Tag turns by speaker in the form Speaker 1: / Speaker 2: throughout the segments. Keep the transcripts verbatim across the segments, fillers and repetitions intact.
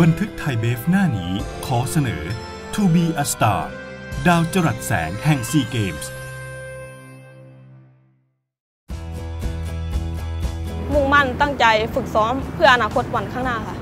Speaker 1: บันทึกไทยเบฟหน้านี้ขอเสนอ To be a star ดาวจรัสแสงแห่งซีเกมส์
Speaker 2: มุ่งมั่นตั้งใจฝึกซ้อมเพื่ออนาคตวันข้างหน้าค่ะ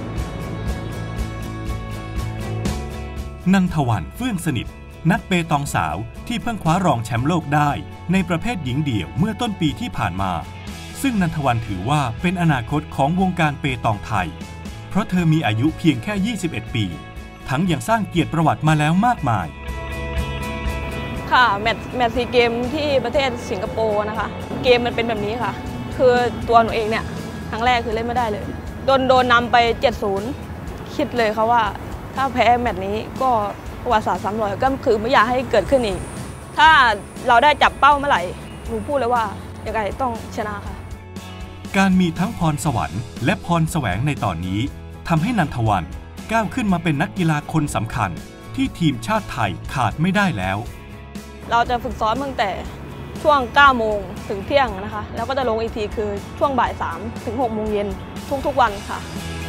Speaker 1: นันทวรรณ เฟื่องสนิทนักเปตองสาวที่เพิ่งคว้ารองแชมป์โลกได้ในประเภทหญิงเดี่ยวเมื่อต้นปีที่ผ่านมาซึ่งนันทวรรณถือว่าเป็นอนาคตของวงการเปตองไทยเพราะเธอมีอายุเพียงแค่ยี่สิบเอ็ดปีทั้งยังสร้างเกียรติประวัติมาแล้วมากมาย
Speaker 2: ค่ะแมตช์แมตช์ซีเกมที่ประเทศสิงคโปร์นะคะเกมมันเป็นแบบนี้ค่ะคือตัวหนูเองเนี่ยครั้งแรกคือเล่นไม่ได้เลยโดนโดนนำไป เจ็ดศูนย์ คิดเลยค่ะว่าถ้าแพ้แมตช์นี้ก็ประวัติศาสตร์ซ้ำรอยก็คือไม่อยากให้เกิดขึ้นอีกถ้าเราได้จับเป้าเมื่อไหร่หนูพูดเลยว่ายังไงต้องชนะค่ะ
Speaker 1: การมีทั้งพรสวรรค์และพรแสวงในตอนนี้ทำให้นันทวรรณก้าวขึ้นมาเป็นนักกีฬาคนสำคัญที่ทีมชาติไทยขาดไม่ได้แล้ว
Speaker 2: เราจะฝึกซ้อมตั้งแต่ช่วง เก้าโมงถึงเที่ยงนะคะแล้วก็จะลงอีกทีคือช่วงบ่าย สามถึงหกโมงเย็นทุกๆวันค่ะ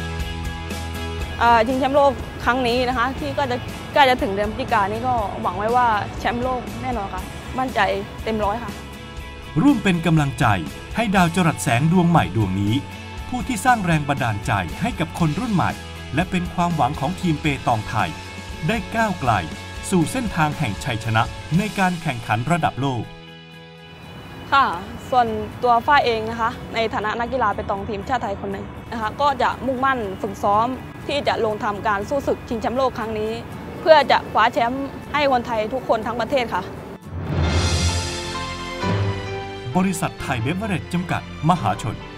Speaker 2: ชิงแชมป์โลกครั้งนี้นะคะที่ก็จะใกล้จะถึงเดือนพฤศจิกายนนี้ก็หวังไว้ว่าแชมป์โลกแน่นอนค่ะมั่นใจเต็มร้อยค่ะ
Speaker 1: ร่วมเป็นกำลังใจให้ดาวจรัสแสงดวงใหม่ดวงนี้ผู้ที่สร้างแรงบันดาลใจให้กับคนรุ่นใหม่และเป็นความหวังของทีมเปตองไทยได้ก้าวไกลสู่เส้นทางแห่งชัยชนะในการแข่งขันระดับโลก
Speaker 2: ค่ะส่วนตัวฝ้ายเองนะคะในฐานะนักกีฬาเปตองทีมชาติไทยคนหนึ่งนะคะก็จะมุ่งมั่นฝึกซ้อมที่จะลงทำการสู้ศึกชิงแชมป์โลกครั้งนี้เพื่อจะคว้าแชมป์ให้คนไทยทุกคนทั้งประเทศค่ะ
Speaker 1: บริษัทไทยเบเวอเรจจำกัดมหาชน